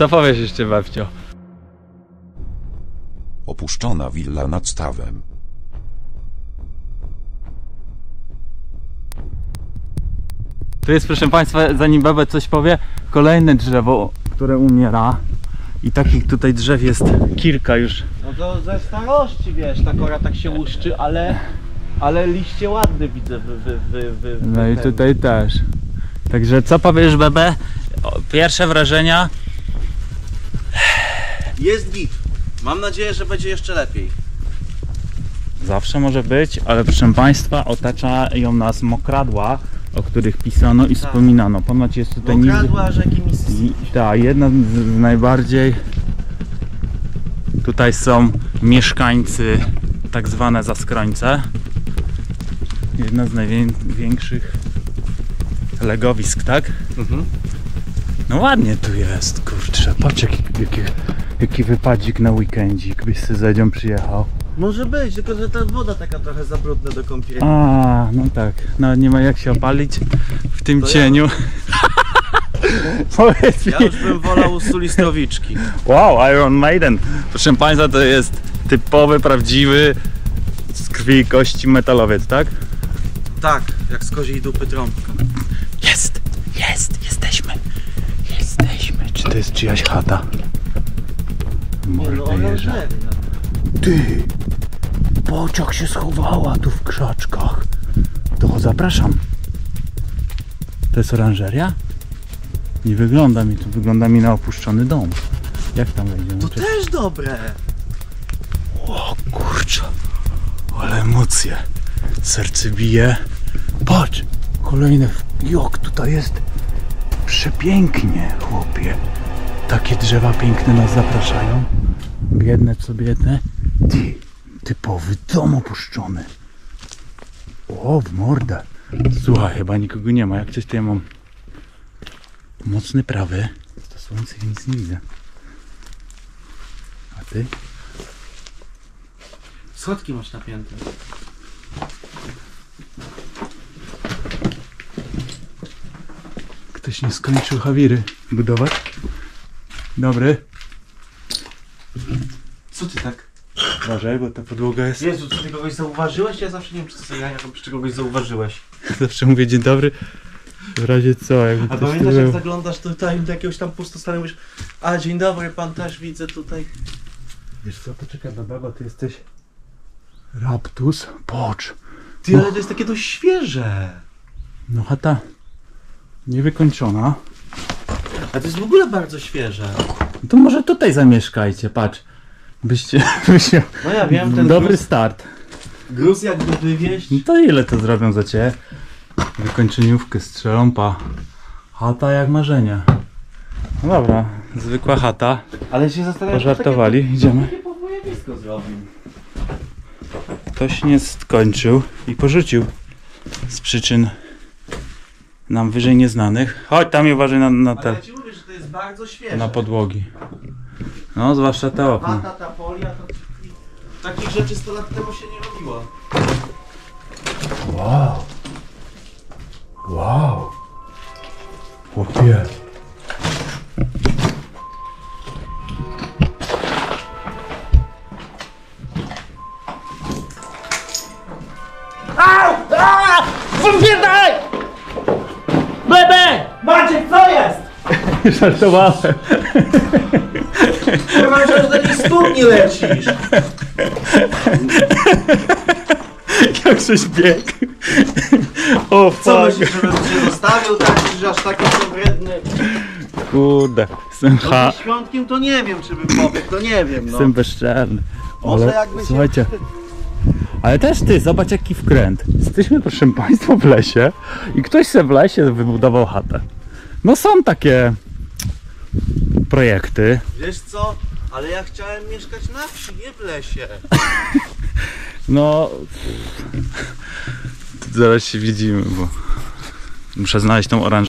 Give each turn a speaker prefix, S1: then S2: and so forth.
S1: Co powiesz jeszcze, babcio?
S2: Opuszczona willa nad stawem.
S1: Tu jest, proszę Państwa, zanim baba coś powie, kolejne drzewo, które umiera. I takich tutaj drzew jest kilka już.
S3: No to ze starości, wiesz, ta kora tak się łuszczy, ale liście ładne widzę
S1: No i tutaj też. Także co powiesz, Bebe? Pierwsze wrażenia?
S3: Jest git. Mam nadzieję, że będzie jeszcze lepiej.
S1: Zawsze może być, ale proszę Państwa, otaczają nas mokradła, o których pisano i wspominano. Ponoć jest tutaj
S3: mokradła rzeki Mississippi.
S1: Tak, jedna z najbardziej. Tutaj są mieszkańcy, tak zwane zaskrońce. Jedna z największych legowisk, tak?
S3: Mhm.
S1: No ładnie tu jest, kurczę. Patrz jaki wypadzik na weekendzik, byś z Zedzią przyjechał.
S3: Może być, tylko że ta woda taka trochę za brudna do kąpieli.
S1: A, no tak. No nie ma jak się opalić w tym cieniu. Powiedz mi.
S3: Ja już bym wolał sulistrowiczki.
S1: Wow, Iron Maiden. Proszę Państwa, to jest typowy, prawdziwy, z krwi i kości metalowiec, tak?
S3: Tak, jak z koziej dupy trąbka.
S1: Jesteśmy. Czy to jest czyjaś chata?
S3: Morderza.
S1: Ty! Pociąg się schowała tu w krzaczkach. To zapraszam. To jest oranżeria? Nie wygląda mi to, wygląda mi na opuszczony dom. Jak tam wejdziemy?
S3: To też dobre.
S1: O kurczę, ale emocje. Serce bije. Patrz, kolejne. Jak tutaj jest przepięknie, chłopie. Takie drzewa piękne nas zapraszają. Biedne co biedne. Ty, typowy dom opuszczony. O, w mordę. Słuchaj, chyba nikogo nie ma. Jak coś to ja mam mocny prawy. To słońce, nic nie widzę. A ty?
S3: Schodki masz napięte.
S1: Ktoś nie skończył Hawiry budować? Dobry.
S3: Co ty tak?
S1: Uważaj, bo ta podłoga jest...
S3: Jezu, czy ty kogoś zauważyłeś? Ja zawsze nie wiem, czy to ja robisz, czy kogoś zauważyłeś.
S1: Zawsze mówię dzień dobry. W razie co, jakby
S3: A
S1: ktoś
S3: pamiętasz,
S1: tu
S3: jak
S1: był.
S3: zaglądasz tutaj do jakiegoś tam pustostanu i mówisz: a dzień dobry, pan też widzę tutaj.
S1: Wiesz co, poczekaj, bo ty jesteś... Raptus? Pocz.
S3: Ty, ale to jest takie dość świeże.
S1: No chata niewykończona.
S3: A to jest w ogóle bardzo świeże.
S1: No to może tutaj zamieszkajcie, patrz. Byście
S3: No ja wiem, ten
S1: dobry start.
S3: gruz jakby wywieźć.
S1: No to ile to zrobią za ciebie? Wykończeniówkę strzelą, pa. Chata jak marzenie. No dobra, zwykła chata.
S3: Ale się zastanawiam,
S1: Pożartowali, idziemy.
S3: Takie powojowisko zrobił.
S1: Ktoś nie skończył i porzucił z przyczyn nam wyżej nieznanych. Chodź tam i uważaj na
S3: Ale
S1: te
S3: ja ci mówię, że to jest bardzo świeże.
S1: na podłogi. No, zwłaszcza te okna.
S3: Wata, ta folia, to takich rzeczy 100 lat temu się nie robiło.
S1: Wow. Wow. Chłopie.
S3: Wypierdaj! Bebe! Maciek, co jest?
S1: Żartowałem.
S3: Kurwa, że do takiej studni lecisz.
S1: Jak żeś biegł. O
S3: Co
S1: fuck.
S3: myślisz, żebym cię zostawił tak, że aż taki są wredny?
S1: Kurde. Jestem
S3: No świątkiem to nie wiem, czy bym pobiegł, to nie wiem, no.
S1: Jestem bezczelny.
S3: Może
S1: Ale
S3: jakby się-
S1: słuchajcie. Ale też ty, zobacz jaki wkręt. Jesteśmy, proszę Państwa, w lesie i ktoś sobie w lesie wybudował chatę. No są takie projekty.
S3: Wiesz co? Ale ja chciałem mieszkać na wsi, nie w lesie.
S1: No... Zaraz się widzimy, bo muszę znaleźć tą oranżerię.